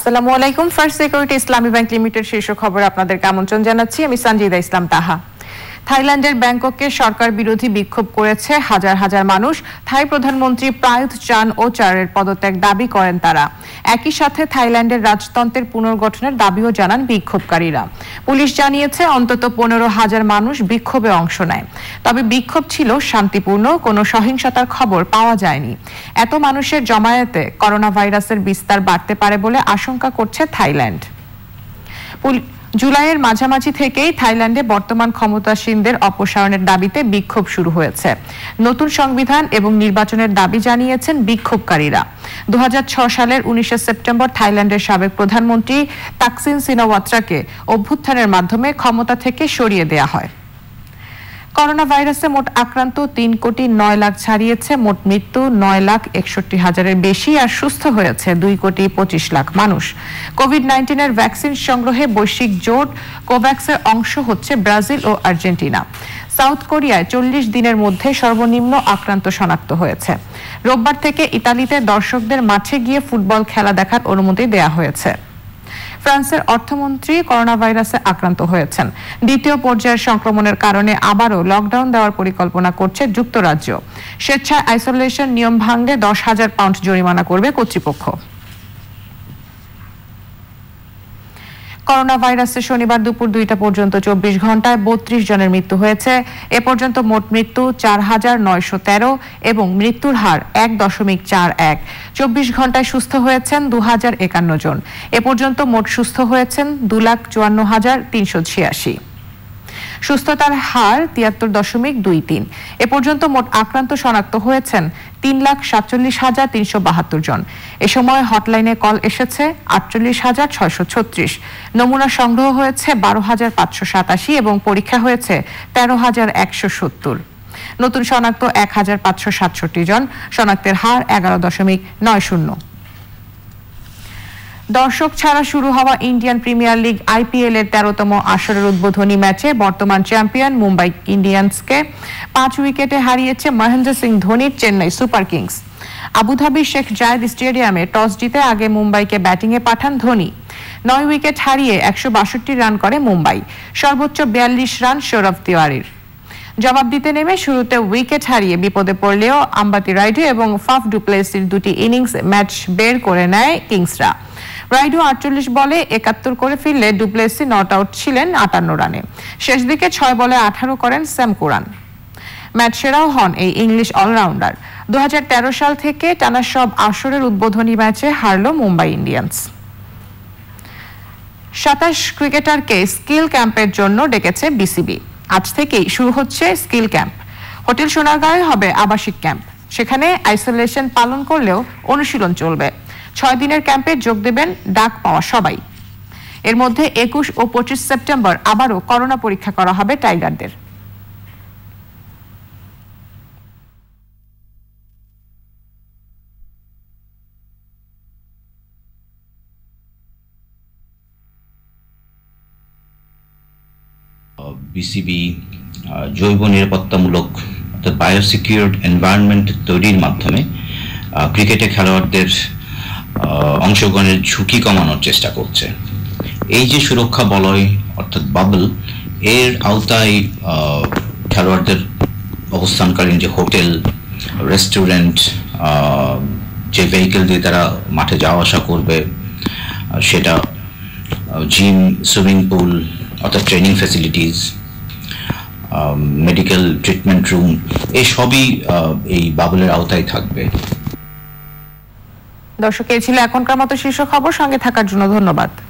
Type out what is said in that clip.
আসসালামু আলাইকুম। First Security Islami Bank Limited শীর্ষ খবরে আপনাদেরকে আমন্ত্রণ জানাচ্ছি। আমি সঞ্জিদা ইসলাম তাহা। থাইল্যান্ডের ব্যাংককে সরকার বিরোধী বিক্ষোভ করেছে হাজার হাজার মানুষ। থাই প্রধানমন্ত্রী প্রায়ুথ চান ও চারের পদত্যাগ দাবি করেন তারা। একই সাথে থাইল্যান্ডের রাজতন্ত্রের পুনর্গঠনের দাবিও জানান বিক্ষোভকারীরা। পুলিশ জানিয়েছে অন্তত 15,000 মানুষ বিক্ষোভে অংশ নেয়। তবে বিক্ষোভ ছিল শান্তিপূর্ণ, কোনো সহিংসতার খবর পাওয়া যায়নি। এত মানুষের জমায়েতে করোনা ভাইরাসের বিস্তার বাড়তে পারে বলে আশঙ্কা করছে থাইল্যান্ড। জুলাইয়ের মাঝামাঝি থেকেই থাইল্যান্ডে বর্তমান ক্ষমতাসীনদের অপসারণের দাবিতে বিক্ষোভ শুরু হয়েছে। নতুন সংবিধান এবং নির্বাচনের দাবি জানিয়েছেন বিক্ষোভকারীরা। 2006 সালের 19 সেপ্টেম্বর থাইল্যান্ডের সাবেক প্রধানমন্ত্রী তাকসিন সিনাওয়াত্রাকে অভ্যুত্থানের মাধ্যমে ক্ষমতা থেকে সরিয়ে দেয়া হয়। করোনা ভাইরাসে মোট আক্রান্ত 3,09,00,000 ছাড়িয়েছে। মোট মৃত্যু 9,61,000-এর বেশি আর সুস্থ হয়েছে 2,25,00,000 মানুষ। কোভিড-19 এর ভ্যাকসিন সংগ্রহে বৈশ্বিক জোট কোভ্যাক্সের অংশ হচ্ছে ব্রাজিল ও আর্জেন্টিনা। সাউথ কোরিয়ায় 40 দিনের মধ্যে সর্বনিম্ন আক্রান্ত শনাক্ত হয়েছে। রোববার থেকে ইতালিতে দর্শকদের মাঠে গিয়ে ফুটবল খেলা দেখার অনুমতি দেয়া হয়েছে। ফ্রান্সের অর্থমন্ত্রী করোনা ভাইরাসে আক্রান্ত হয়েছেন। দ্বিতীয় পর্যায়ের সংক্রমণের কারণে আবারও লকডাউন দেওয়ার পরিকল্পনা করছে যুক্তরাজ্য। স্বেচ্ছায় আইসোলেশন নিয়ম ভাঙলে 10,000 পাউন্ড জরিমানা করবে কর্তৃপক্ষ। করোনা ভাইরাসে শনিবার দুপুর 2টা পর্যন্ত 24 ঘন্টায় 32 জনের মৃত্যু হয়েছে। এ পর্যন্ত মোট মৃত্যু 4,913 এবং মৃত্যুর হার 1.41। 24 ঘন্টায় সুস্থ হয়েছেন 2,051 জন। এ পর্যন্ত মোট সুস্থ হয়েছেন 2,54,386। সুস্থতার হার 73.23। এ পর্যন্ত মোট আক্রান্ত শনাক্ত হয়েছেন 3,47,372 জন। এ সময় হটলাইনে কল এসেছে 48,636। নমুনা সংগ্রহ হয়েছে 12,587 এবং পরীক্ষা হয়েছে 13,170। নতুন শনাক্ত 1,567 জন। শনাক্তের হার 11.90। দর্শক ছাড়া শুরু হওয়া ইন্ডিয়ান প্রিমিয়ার লিগ IPL এর 13তম আসরের উদ্বোধনী ম্যাচে বর্তমান চ্যাম্পিয়ন মুম্বাই ইন্ডিয়ান্সকে 5 উইকেটে হারিয়েছে মহেন্দ্র সিং ধোনির চেন্নাই সুপার কিংস। আবুধাবির শেখ জায়েদ স্টেডিয়ামে টস জিতে আগে মুম্বাইকে ব্যাটিংয়ে পাঠান ধোনি। 9 উইকেট হারিয়ে 162 রান করে মুম্বাই। সর্বোচ্চ 42 রান সৌরভ তিওয়ারির। জবাব দিতে নেমে শুরুতে উইকেট হারিয়ে বিপদে পড়লেও আম্বাতি রাইডু এবং ফাফ ডুপ্লেসির দুটি ইনিংস ম্যাচ বের করে নেয় কিংসরা। রাইডু 48 বলে 71 করে ফিরলে ডুপ্লেসি নট আউট ছিলেন 58 রানে। শেষ দিকে 6 বলে 18 করেন স্যাম কুরান। ম্যাচ সেরাও হন এই ইংলিশ অলরাউন্ডার। 2013 সাল থেকে টানা সব আসরের উদ্বোধনী ম্যাচে হারল মুম্বাই ইন্ডিয়ান্স। 27 ক্রিকেটারকে স্কিল ক্যাম্পের জন্য ডেকেছে বিসিবি। আজ থেকেই শুরু হচ্ছে স্কিল ক্যাম্প। হোটেল সোনারগাঁয়ে হবে আবাসিক ক্যাম্প। সেখানে আইসোলেশন পালন করলেও অনুশীলন চলবে। 6 দিনের ক্যাম্পে যোগ দেবেন ডাক পাওয়া সবাই। এর মধ্যে 21 ও 25 সেপ্টেম্বর আবারও করোনা পরীক্ষা করা হবে টাইগারদের। বিসিবি জৈব নিরাপত্তামূলক অর্থাৎ বায়োসিকিউরড এনভায়রনমেন্ট তৈরির মাধ্যমে ক্রিকেটে খেলোয়াড়দের অংশগ্রহণের ঝুঁকি কমানোর চেষ্টা করছে। এই যে সুরক্ষা বলয় অর্থাৎ বাবল, এর আওতায় খেলোয়াড়দের অবস্থানকালীন যে হোটেল, রেস্টুরেন্ট, যে ভেহিকেল দিয়ে তারা মাঠে যাওয়া আসা করবে, সেটা জিম, সুইমিং পুল অর্থাৎ training facilities, medical treatment room, এই সবই এই বাবলের আওতায় থাকবে। দর্শক, এই ছিল এখনকার মতো শীর্ষ খবর। সঙ্গে থাকার জন্য ধন্যবাদ।